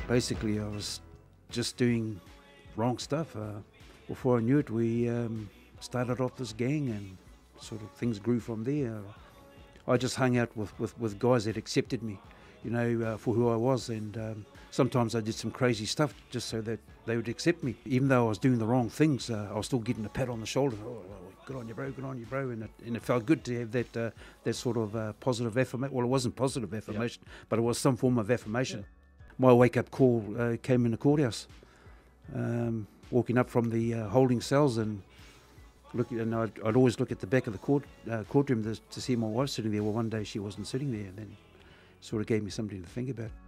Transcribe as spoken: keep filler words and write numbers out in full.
Basically, I was just doing wrong stuff. Uh, before I knew it, we um, started off this gang, and sort of things grew from there. I just hung out with, with, with guys that accepted me, you know, uh, for who I was, and um, sometimes I did some crazy stuff just so that they would accept me. Even though I was doing the wrong things, uh, I was still getting a pat on the shoulder. Oh, good on you, bro, good on you, bro. And it, and it felt good to have that uh, that sort of uh, positive affirmation. Well, it wasn't positive affirmation, yeah. but it was some form of affirmation. Yeah. My wake-up call uh, came in the courthouse, um, walking up from the uh, holding cells, and look, and I'd, I'd always look at the back of the court uh, courtroom to, to see my wife sitting there. Well, one day she wasn't sitting there, and then sort of gave me something to think about.